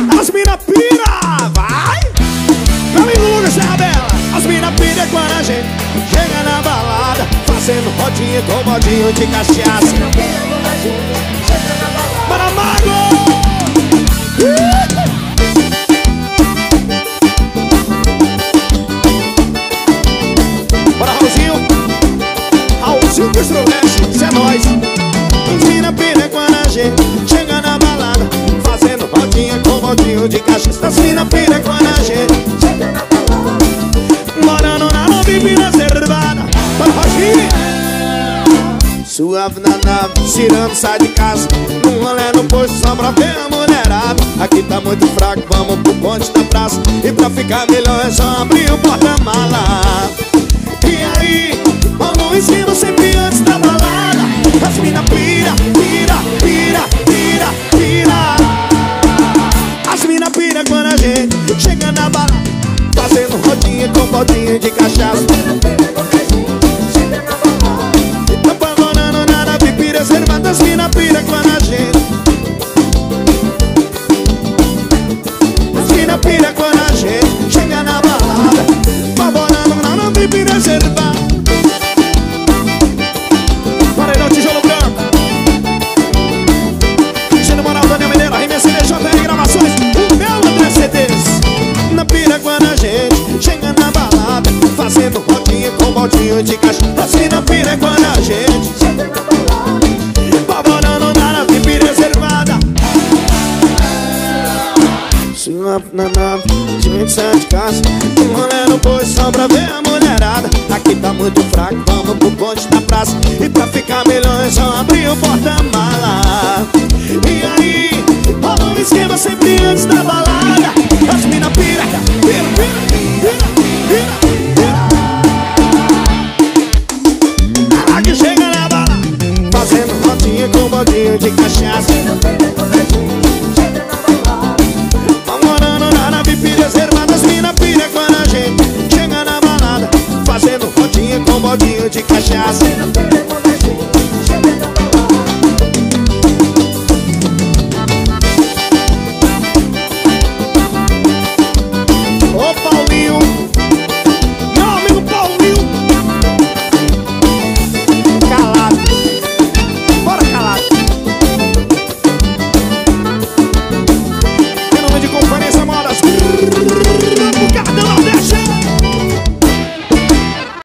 As mina pira, vai! Meu amigo Lucas Serra Bela. As mina pira quando a gente chega na balada, fazendo rodinha com modinho de cachaça. Para Mago! Bora, Raulzinho! Raulzinho do Estroleste, isso é nóis! As mina pira quando a gente chega na balada, fazendo rodinha com modinho de cachaça. As mina pira quando a gente chega na balada, morando na nova bebida reservada. Bora, Roginho! Suave na nave, tirando, sai de casa, num rolê no posto só pra ver a mulherada. Aqui tá muito fraco, vamos pro ponte da praça, e pra ficar melhor é só abrir o porta-mala. E aí, vamos em cima sempre antes da balada. As mina pira, pira, pira, pira, pira. As mina pira quando a gente chega na balada, fazendo rodinha com baldinho de cachaça. Reservada, as mina pira quando a gente, as mina pira quando a gente chega na balada, favorando na nova bebida reservada. Paredão Tijolo Branco, Gino Moral, Daniel Mineiro, RMC CDJ Gravações, o meu André CDs. Na pira quando a gente chega na balada, fazendo rodinha com baldinho de cachaça. As mina pira quando a gente chega na balada, favorando na VIP reservada. Suave na nave, gente sai de casa, um rolê no posto só pra ver a mulherada. Aqui tá muito fraco, vamos pro ponte da praça, e pra ficar melhor é só abrir o porta-mala. E aí, rola um esquema sempre antes da balada. As mina pira, pira, pira, pira, pira, pira. Aqui chega na balada, fazendo rodinha com baldinho de cachaça.